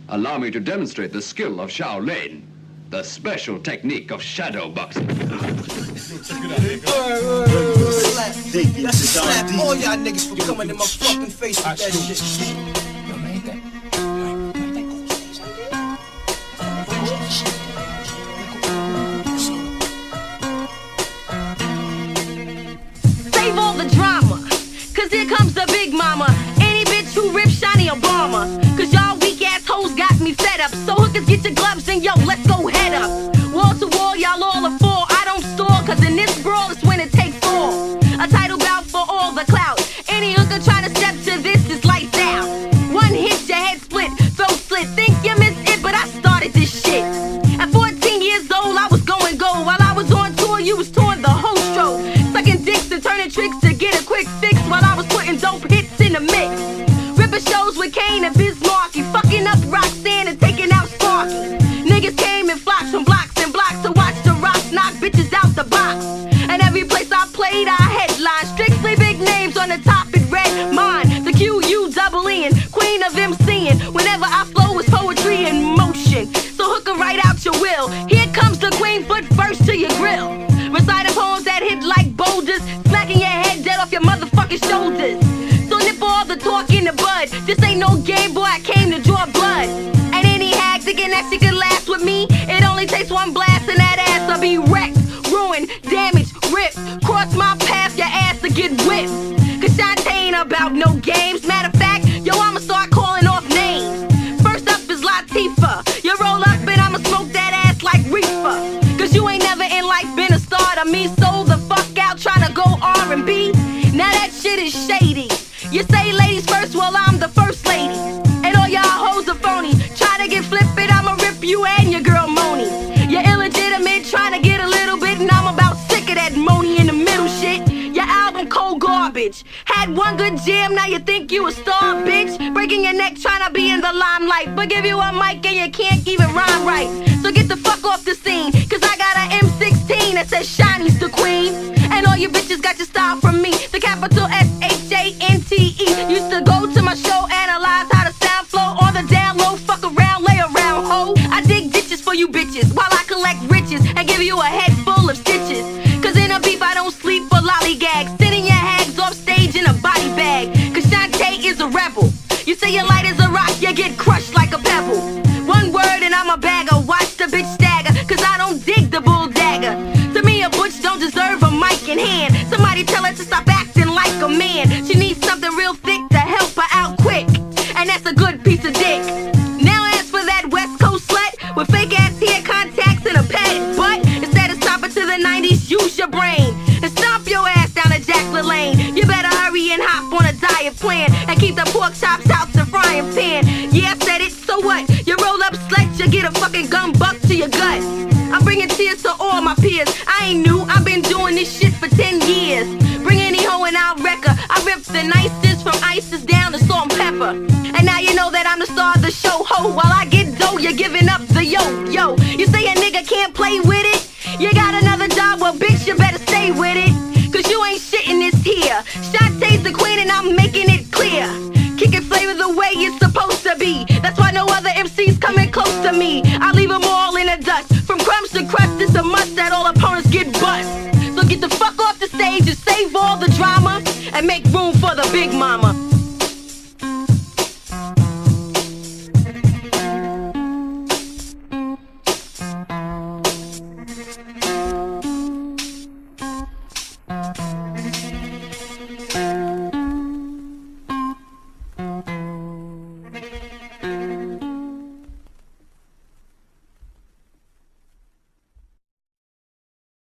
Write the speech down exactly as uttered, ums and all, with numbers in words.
Allow me to demonstrate the skill of Shaolin, the special technique of shadow boxing. Slap all y'all niggas for coming in my fucking face with that shit. Save all the drama, cause here comes the big mama. Any bitch who rips Shiny Obama. Cause y'all weak ass hoes got me fed up. So hookers, get your gloves and yo, let's go head up. Wall to wall, y'all all are for. I don't stall, cause in this brawl it's when it takes all. A title bout for all the clout. Any hooker trying to step to this is lights out. One hit, your head split, throat slit. Think you missed it, but I started this shit. At fourteen years old, I was going gold. While I was on tour, you was touring the whole stroke. Sucking dicks and turning tricks to get a quick fix while I was putting dope hits in the mix. Ripping shows with Kane and Bismarcky, fucking up Roxanne and taking out Sparky. Niggas came in flocks from blocks and blocks to watch the rocks knock bitches out the box. And every place I played, I headlined. Strictly big names on the top, it read mine. The Q U double N, queen of MCing. Whenever I flow, it's poetry in motion. So hook her right out your will. Here comes the queen, foot first to your grill. Reciting poems that hit like boulders, smacking your head dead off your motherfucking shoulders. So nip all the talk in the bud. This ain't no game, boy, I came to draw blood. And any hag thinking that she could last with me, it only takes one blast and that ass will be wrecked, ruined, damaged, ripped. Cross my path, your ass to get whipped. Cause Shante ain't about no games. Matter of fact, yo, I'ma start calling off names. First up is Latifah. You roll up and I'ma smoke that ass like reefer. Cause you ain't never in life been a star to me. Sold the fuck out trying to go R and B. Now that shit is shady. You say ladies first, well I'm the first lady. And all y'all hoes are phony. Try to get flippin', I'ma rip you and your girl Moni. You're illegitimate, trying to get a little bit, and I'm about sick of that Moni in the middle shit. Your album cold garbage. Had one good jam, now you think you a star, bitch. Breaking your neck, trying to be in the limelight, but give you a mic and you can't even rhyme right. So get the fuck off the scene, cause I got an M sixteen that says Shiny's the queen. And all you bitches got your style from me, the capital S H A N T E. Used to go to my show, analyze how the sound flow on the down low, fuck around, lay around, ho. I dig ditches for you bitches, while I collect riches and give you a head full of stitches. Cause in a beef I don't sleep for lollygags, sending your hags off stage in a body bag. Cause Shante is a rebel. You say you're light as a rock, you get crushed like a pebble. One word and I'm a bagger, watch the bitch stagger, cause I don't dig the bull dagger. To me a butch don't deserve a mic in hand. Somebody tell her to stop acting like a man. She needs something real thick to help her out quick, and that's a good piece of dick. Now as for that West Coast slut with fake ass hair, contacts, and a padded butt, instead of stopping to the nineties, use your brain and stomp your ass down a Jack LaLanne. You better hurry and hop on a diet plan and keep the pork chops out the frying pan. Yeah, I said it, so what? You roll up slut, you get a fucking gun buck to your gut. I'm bringing tears to all my peers. I ain't new, I've been doing this shit for ten years. Bring any hoe and I'll wreck her. I rip the nicest from ISIS down to salt and pepper. And now you know that I'm the star of the show, ho. While I get dough, you're giving up the yo, yo. You say a nigga can't play with it? You got another job, well bitch, you better stay with it. Cause you ain't shit in this here. Shantae's the queen and I'm making it clear. Kicking flavor the way it's supposed to be. That's why no other M C's coming close to me. I leave them all in the dust. From crumbs to crust, it's a must that all opponents get bust. So get the fuck off the stage and save all the drama and make room for the big mama.